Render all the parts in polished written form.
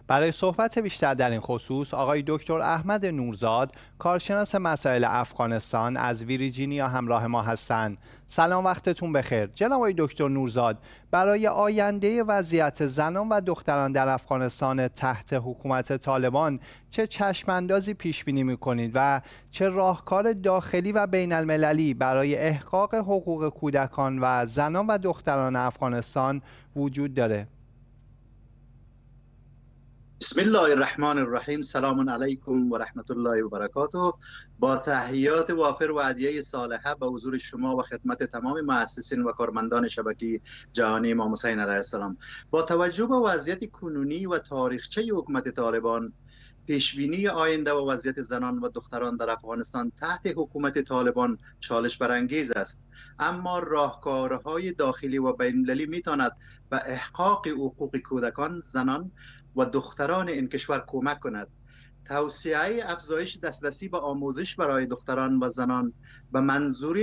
برای صحبت بیشتر در این خصوص آقای دکتر احمد نورزاد، کارشناس مسائل افغانستان از ویرجینیا همراه ما هستند. سلام، وقتتون بخیر. جناب آقای دکتر نورزاد، برای آینده وضعیت زنان و دختران در افغانستان تحت حکومت طالبان چه چشماندازی پیش بینی می‌کنید و چه راهکار داخلی و بین المللی برای احقاق حقوق کودکان و زنان و دختران افغانستان وجود داره؟ بسم الله الرحمن الرحیم. سلام علیکم و رحمت الله و برکاته. با تحیات وافر و هدیه صالحه به حضور شما و خدمت تمام مؤسسین و کارمندان شبکه جهانی امام حسین علیه السلام، با توجه به وضعیت کنونی و تاریخچه حکومت طالبان، پیشبینی آینده و وضعیت زنان و دختران در افغانستان تحت حکومت طالبان چالش برانگیز است، اما راهکارهای داخلی و بین المللی میتواند به احقاق حقوق کودکان، زنان و دختران این کشور کمک کند. توسعه افزایش دسترسی به آموزش برای دختران و زنان به منظور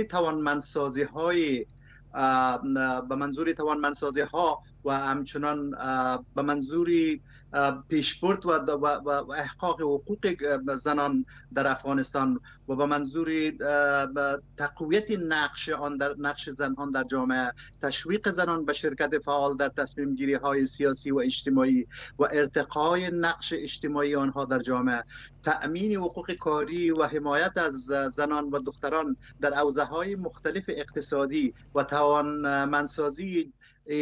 توانمندسازی ها و همچنان به منظور پیشبرد و احقاق حقوق زنان در افغانستان و به منظور تقویت نقش زنان در جامعه، تشویق زنان به شرکت فعال در تصمیم گیری های سیاسی و اجتماعی و ارتقای نقش اجتماعی آنها در جامعه، تأمین حقوق کاری و حمایت از زنان و دختران در حوزه‌های مختلف اقتصادی و توانمندسازی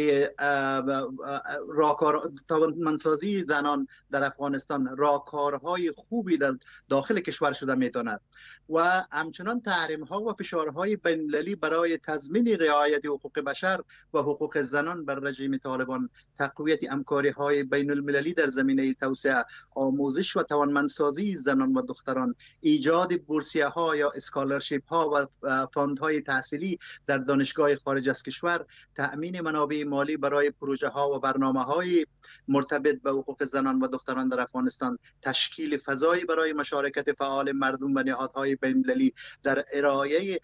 زنان در افغانستان راهکارهای خوبی در داخل کشور شده میتواند و همچنان تحریم ها و فشارهای بین المللی برای تضمین رعایت حقوق بشر و حقوق زنان بر رژیم طالبان، تقویت همکاری های بین المللی در زمینه توسعه آموزش و توانمندسازی زنان و دختران، ایجاد بورسیه ها یا اسکالرشیپ ها و فاند های تحصیلی در دانشگاه خارج از کشور، تأمین منابع مالی برای پروژه ها و برنامه های مرتبط به حقوق زنان و دختران در افغانستان، تشکیل فضایی برای مشارکت فعال مردم و نهادهای بین المللی در ارائه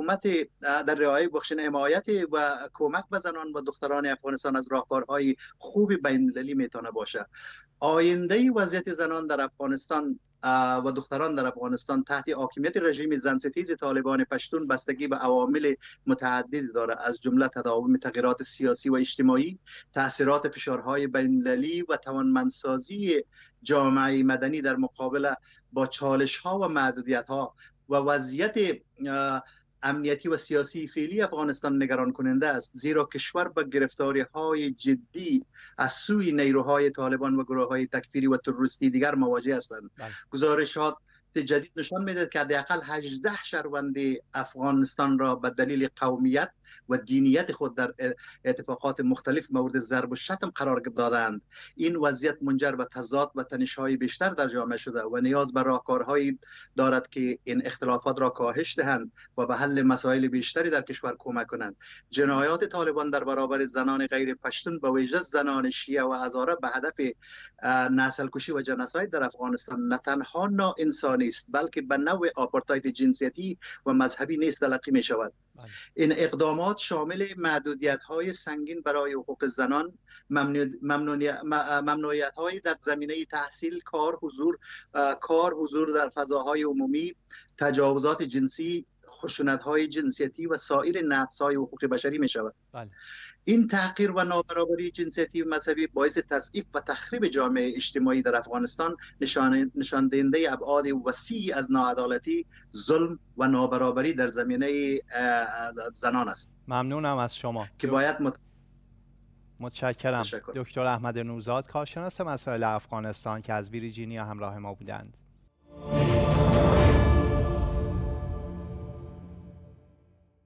حمایت و کمک به زنان و دختران افغانستان از راهکارهای خوب بین المللی میتونه باشه. آینده وضعیت زنان در افغانستان و دختران در افغانستان تحت حاکمیت رژیم زنستیز طالبان پشتون بستگی به عوامل متعددی دارد، از جمله تداوم تغییرات سیاسی و اجتماعی، تاثیرات فشارهای بین‌المللی و توانمندسازی جامعه مدنی در مقابله با چالش‌ها و محدودیت‌ها و وضعیت امنیتی و سیاسی فعلی افغانستان نگران کننده است، زیرا کشور به گرفتاری‌های جدی از سوی نیروهای طالبان و گروه‌های تکفیری و تروریستی دیگر مواجه هستند. گزارشات جدید نشان می‌دهد که حداقل 18 شهروند افغانستان را به دلیل قومیت و دینیت خود در اتفاقات مختلف مورد ضرب و شتم قرار دادند. این وضعیت منجر به تضاد و تنش‌های بیشتر در جامعه شده و نیاز به راهکارهایی دارد که این اختلافات را کاهش دهند و به حل مسائل بیشتری در کشور کمک کنند. جنایات طالبان در برابر زنان غیر پشتون به ویژه زنان شیعه و هزاره به هدف نسل‌کشی و جنساید در افغانستان نه تنها ناانسانی است، بلکه به نوع آپارتاید جنسیتی و مذهبی نیز تلقی می شود. این اقدامات شامل محدودیت‌های سنگین برای حقوق زنان، ممنوعیت‌های در زمینه تحصیل، کار، حضور در فضاهای عمومی، تجاوزات جنسی، خشونت‌های جنسیتی و سایر نقض‌های حقوق بشری می شود. این تحقیر و نابرابری جنسیتی و مذهبی باعث تضعیف و تخریب جامعه اجتماعی در افغانستان، نشان دهنده ابعاد وسیعی از ناعدالتی، ظلم و نابرابری در زمینه زنان است. ممنونم از شما که باید متشکرم. دکتر احمد نورزاد، کارشناس مسائل افغانستان که از ویرجینیا همراه ما بودند.